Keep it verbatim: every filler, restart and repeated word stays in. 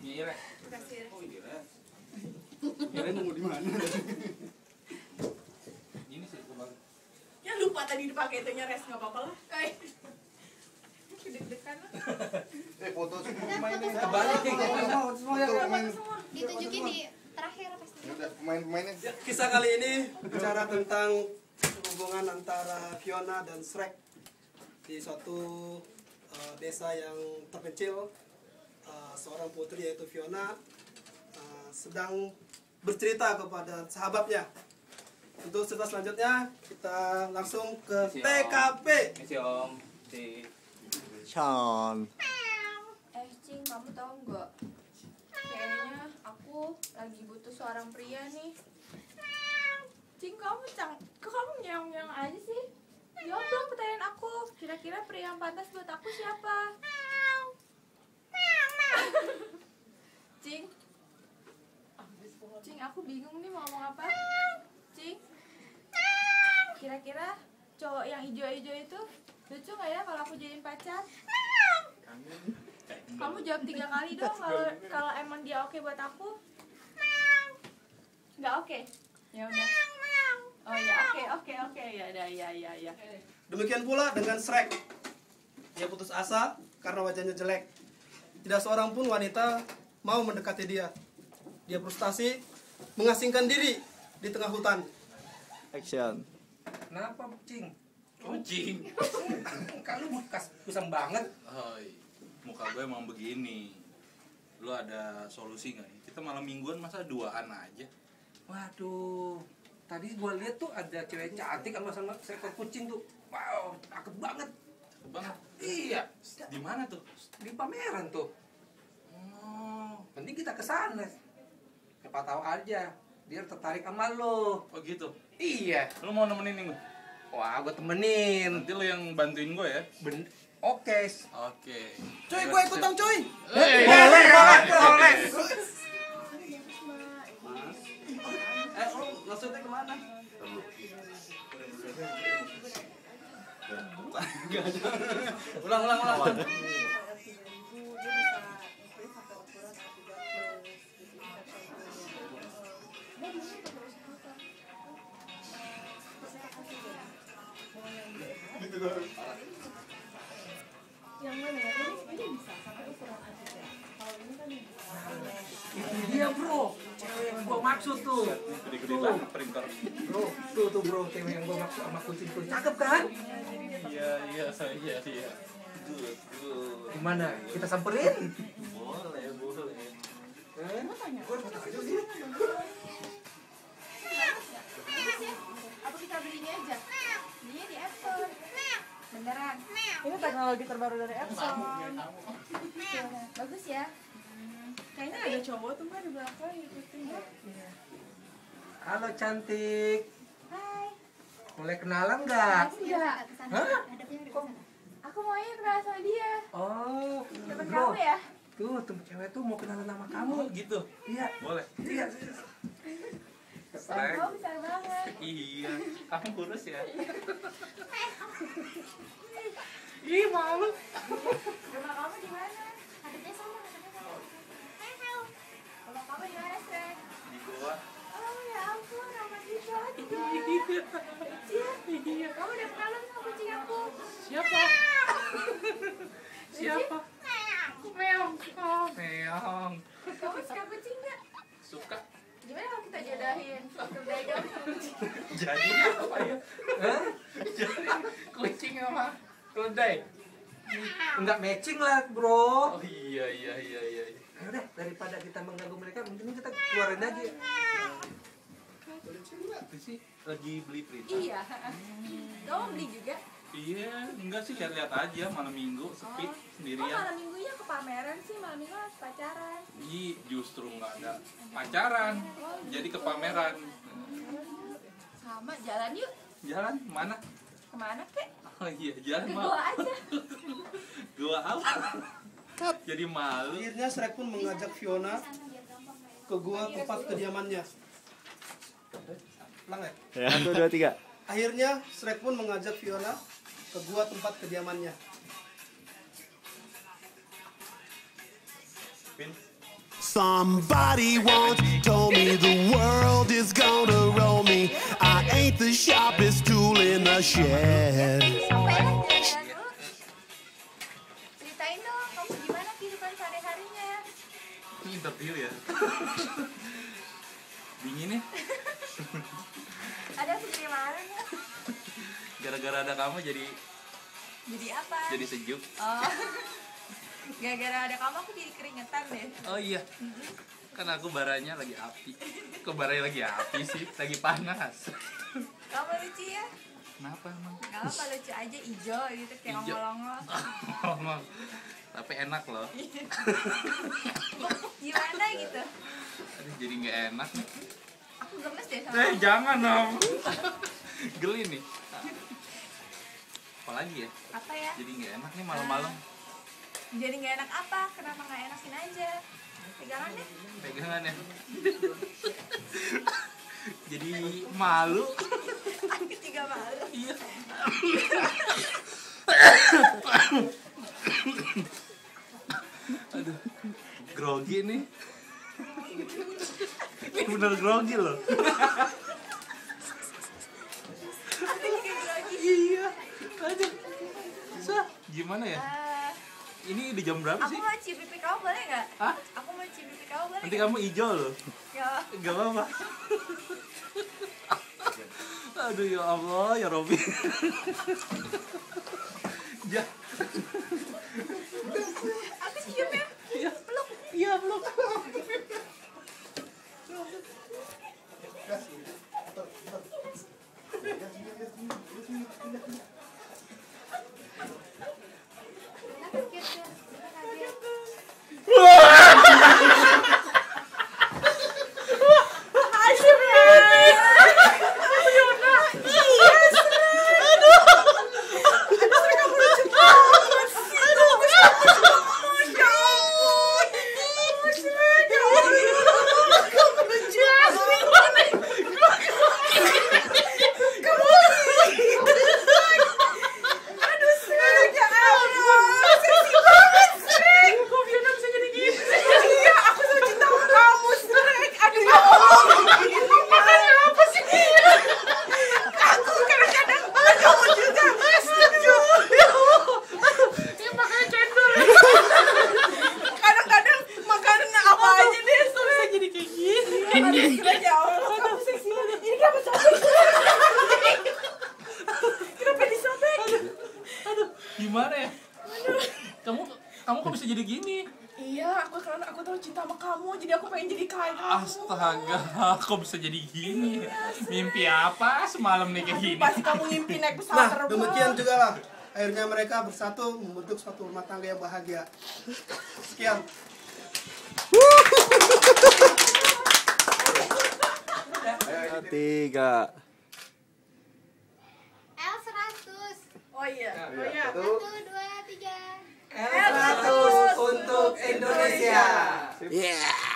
Iya. Kasih. Oh iya. Kirain nunggu di mana? Ini sih kebang. Ya lupa tadi dipakai itunya res nggak apa-apa lah. Eh. Deg-degan lah. Eh foto semua pemainnya. Kebalik ya. Semua semua ya pemain. Ditunjukin di terakhir pasti. Ya udah pemain-pemainnya. Ya, kisah kali ini bicara tentang hubungan antara Fiona dan Shrek di suatu uh, desa yang terpencil. Uh, seorang putri yaitu Fiona uh, sedang bercerita kepada sahabatnya. Untuk cerita selanjutnya kita langsung ke T K P. Misi Om. Si Sean. Eh Cing, kamu tahu nggak? Kayaknya aku lagi butuh seorang pria nih. Cing, kamu cang, kok kamu nyong-nyong aja sih? Jawab dong pertanyaan aku. Kira-kira pria yang pantas buat aku siapa? Cing, Cing, aku bingung nih mau ngomong apa. Cing, kira-kira cowok yang hijau-hijau itu lucu nggak ya kalau aku jadiin pacar? Kamu jawab tiga kali dong kalau kalau emang dia oke buat aku. Nggak oke? Ya udah. Oh ya oke oke oke ya udah ya ya ya. Demikian pula dengan Shrek. Dia putus asa karena wajahnya jelek. Tidak seorang pun wanita mau mendekati dia. Dia frustasi, mengasingkan diri di tengah hutan. Action. kenapa Cing? Kucing. Kan lu bekas kusam banget. Hoi, muka gue emang begini. Lu ada solusi nggak nih? Kita malam mingguan masa duaan aja? Waduh, tadi gua lihat tuh ada cewek cantik sama sama seekor kucing tuh. Wow, cakep banget. Cakep banget. Iya, Di mana tuh? di pameran tuh. Oh, Penting kita ke sana. Siapa tahu aja dia tertarik sama lo. oh gitu. Iya. Lu mau nemenin gue? Wah, gua temenin. Nanti lu yang bantuin gue ya. Ben Oke. Oke. Cuy, gue ikut dong cuy. Hei, Boleh, boleh, boleh. Eh, lu maksudnya kemana? Ulang, ulang, ulang. Yang mana ya? Ini ini bisa sampai ukuran A tiga. Kalau ini kan Itu dia, bro. Cewek yang gua maksud tuh. Gede-gede banget printer. Bro, tuh tuh bro, cewek yang gua maksud sama kucing tuh. Cakep kan? Iya, iya, iya, iya. Good, good. Gimana? Kita samperin? Boleh, boleh. Eh? Gua foto aja sih. Apa kita belinya aja? Belinya di Apple. Beneran. ini teknologi terbaru dari Epson. Bagus ya. Kayaknya ada cowok tuh mbak di belakang ngikutin ya. Halo cantik. Hai. Boleh kenalan nggak? Enggak. Hah? Aku maunya kenal sama dia. Oh, Temen bro. kamu ya? Tuh, tuh cewek tuh mau kenalan sama kamu. Oh, gitu. Iya. Boleh. Iya. Kamu besar banget. Iya. Kamu kurus ya? Ih, malu. Rumah kamu di mana? Adiknya sama, adiknya sama. Rumah kamu di mana, Shrek? Di gua. Oh ya ampun, romantis banget dong. Iya. Kamu udah kenalan sama kucing aku? Siapa? Siapa? Meong. Oh, meong. Kamu suka kucing nggak? Suka. Gimana kalau kita jodohin? Keledai dong sama kucing. Jadi apa ya? Hah? Kucing sama keledai. Enggak matching lah, bro. Oh iya, iya, iya, iya. Ya udah, daripada kita mengganggu mereka, mending kita keluarin aja. Itu sih lagi beli printer. Iya. Kamu beli juga? Iya, enggak sih, lihat-lihat aja malam minggu sepi Oh, sendirian. malam minggunya ke pameran sih, malam minggu harus pacaran. Ih, justru nggak ada pacaran, jadi ke pameran. Sama, jalan yuk. Jalan mana? Kemana kek? Oh iya, jalan Ke mau. gua aja. Gua apa? Jadi malu. Akhirnya Shrek pun mengajak Fiona ke gua tempat kediamannya. Ulang ya? Ya, satu, dua, tiga. Akhirnya Shrek pun mengajak Fiona ke gua tempat kediamannya. Somebody once told me the world is gonna roll me. I ain't the sharpest tool in the shed. Apa ya? Ceritain dong, kamu gimana kehidupan sehari-harinya? Ini interview ya. Dingin nih. Ada gimana ya? Gara-gara ada kamu jadi Jadi apa? jadi sejuk. Oh. Gara-gara ada kamu aku jadi keringetan deh. Oh iya. Kan aku baranya lagi api. Kok baranya lagi api sih? Lagi panas. Kamu lucu ya? Kenapa emang? Gak apa, lucu aja, hijau gitu kayak Ijo. ongol-ongol. Ngomong. Tapi enak loh. Gimana gitu? Aduh, jadi nggak enak nih. Aku gemes deh sama Eh kamu. jangan dong. Geli nih. Apalagi ya? Apa ya? Jadi nggak enak nih malam-malam. Jadi gak enak apa? Kenapa gak enakin aja? Pegangan deh. Pegangan ya. Jadi malu. Aku juga malu. Iya. Aduh, grogi nih. Ini bener grogi loh. Aku juga grogi. Iya. Aduh. Sah, gimana ya? Ah, Ini di jam berapa aku sih? mau cium pipi kamu boleh gak? Hah? Aku mau cium pipi kamu boleh Nanti nggak? kamu hijau loh. Gak. Gak apa-apa. Aduh ya Allah, ya Robi. Ja. Aku cium ya. Iya, peluk. Iya, peluk. Kadang-kadang makanan apa aja deh bisa jadi kayak gini. Ya Allah, kamu seksi banget. Ini kenapa sobek? Kenapa disobek? Gimana ya? Kamu kamu kok bisa jadi gini? Iya, aku karena aku tahu cinta sama kamu, jadi aku pengen jadi kayak kamu. Astaga, kok bisa jadi gini? Mimpi apa semalam nih kayak gini? Pasti kamu ngimpi naik pesawat Nah, terbang. demikian juga lah. Akhirnya mereka bersatu membentuk suatu rumah tangga yang bahagia. Sekian. Tiga. L seratus. Oh iya, oh iya. Satu. Satu, dua, tiga. L seratus untuk Indonesia. Yeah.